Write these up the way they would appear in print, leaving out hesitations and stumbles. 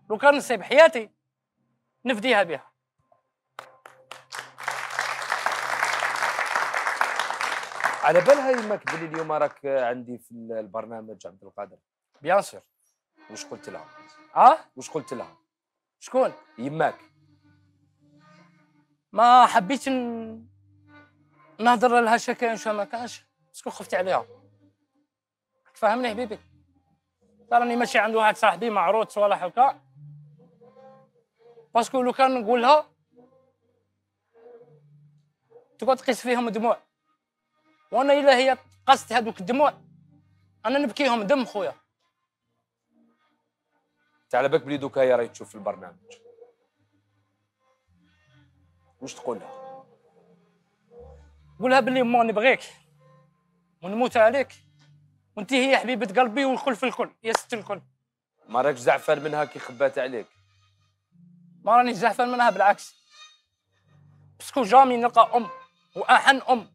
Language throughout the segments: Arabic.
لو كان نصيب حياتي نفديها بها. على بالها يماك بلي اليوم راك عندي في البرنامج عبد القادر؟ بيان سور. واش قلت لها؟ واش قلت لها؟ شكون؟ يماك. ما حبيتش نهضر لها شكاين شو ما كانش، باسكو خفت عليها. فهمني حبيبي، راني ماشي عند واحد صاحبي معروض صوالح هكا، باسكو لو كان نقولها تقعد تقيس فيهم دموع، وانا الا هي قست هذوك الدموع انا نبكيهم دم خويا. انت على بالك بلي دوكا هي راهي تشوف البرنامج، واش تقول لها؟ قولها بلي ما نبغيك ونموت عليك، وانت هي حبيبه قلبي والكل في الكل يا ست الكل. ما راكش زعفان منها كي خبات عليك؟ ما راني زعفان منها، بالعكس، باسكو جامي نلقى ام واحن ام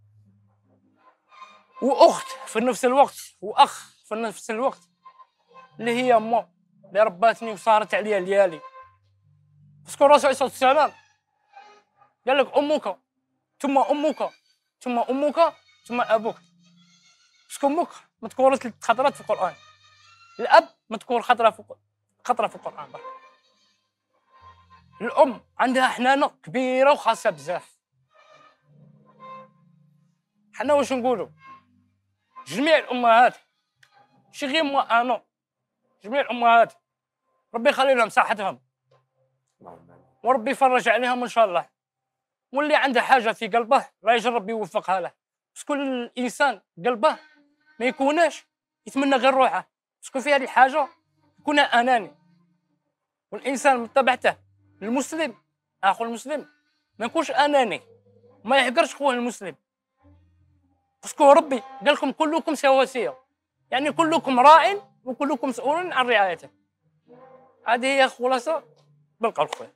واخت في نفس الوقت واخ في نفس الوقت، اللي هي امه اللي رباتني وصارت عليا ليالي. باسكو الرسول عليه الصلاه والسلام قال لك امك ثم امك ثم امك ثم ابوك، باسكو امك مذكوره 3 خطرات في القران، الاب مذكور خطره في القران برك. الام عندها حنانه كبيره وخاصه بزاف. حنا واش نقولوا؟ جميع الامهات، ماشي غير انا، جميع الامهات ربي يخلي لهم صحتهم وربي يفرج عليهم ان شاء الله، واللي عنده حاجه في قلبه لا يجرب يوفقها له، بس كل الانسان قلبه ما يكوناش يتمنى غير روحه، باسكو في هذه الحاجه يكون اناني. والانسان من طبيعته المسلم اخو المسلم ما يكونش اناني، ما يحقرش خوه المسلم، باسكو ربي قال لكم كلكم سواسيه، يعني كلكم راع وكلكم مسؤول عن رعايته. هذه هي خلاصه بالقول خويا.